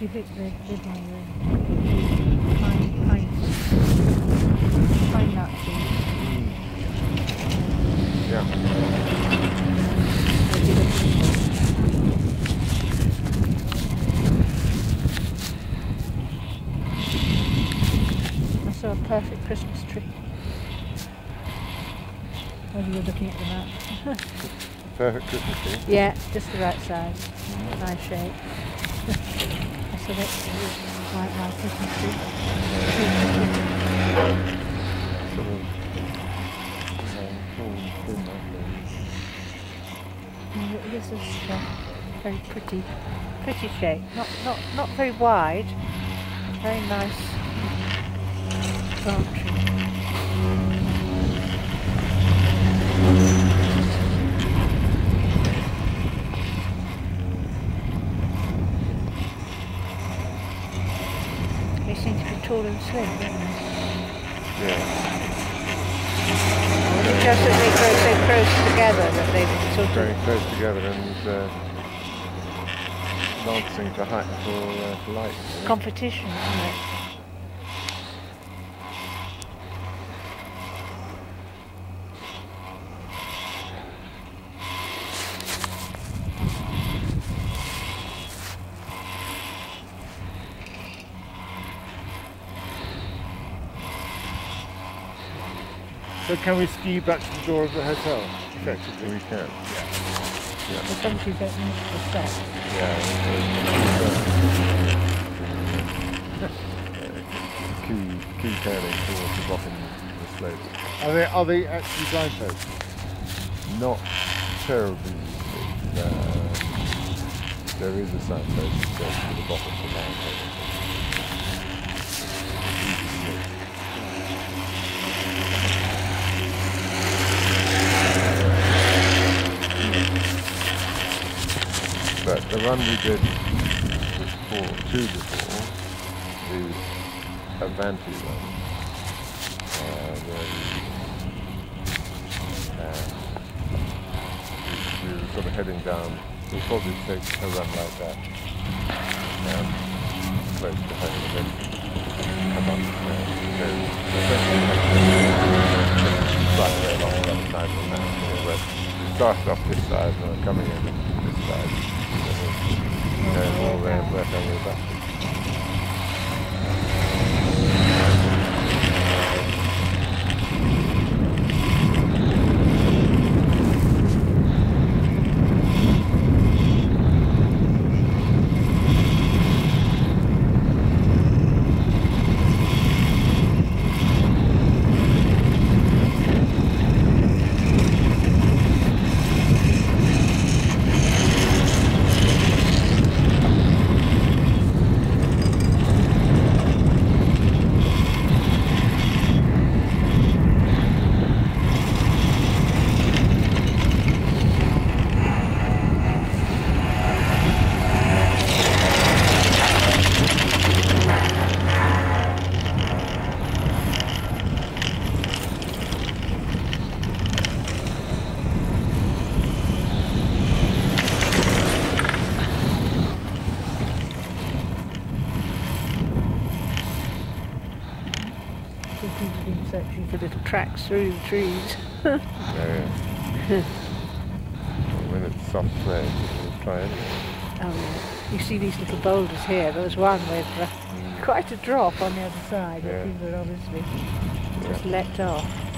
Do you think they'd live on the pine nut trees? Yeah. I saw a perfect Christmas tree. While you were looking at the map. Perfect Christmas tree? Yeah, just the right size. Nice shape. I saw it like my Christmas tree. Sort of This is very pretty shape. Not very wide. Very nice branching. They seem to be tall and slim, don't they? yeah. Just that they grow so close together that they sort of... Very close together and dancing for height for light. Really. Competition, isn't it? So can we ski back to the door of the hotel? Effectively we can. Yeah. The country don't need to stop. Yeah. Key turning towards the bottom of the slopes. Are they actually signposts? Not terribly. There is a signpost that goes to the bottom of the mountain. But the run we did before is a Vanti run, where we were sort of heading down. We'll probably take a run like that, close to home, and then come up slightly along the other side of the mountain. We started off this side and we're coming in this side. All there, work our way back. People been searching for little tracks through the trees. Yeah. When it's soft play, we'll try anyway. Oh yeah. You see these little boulders here. There was one with quite a drop on the other side that people had obviously just leapt off.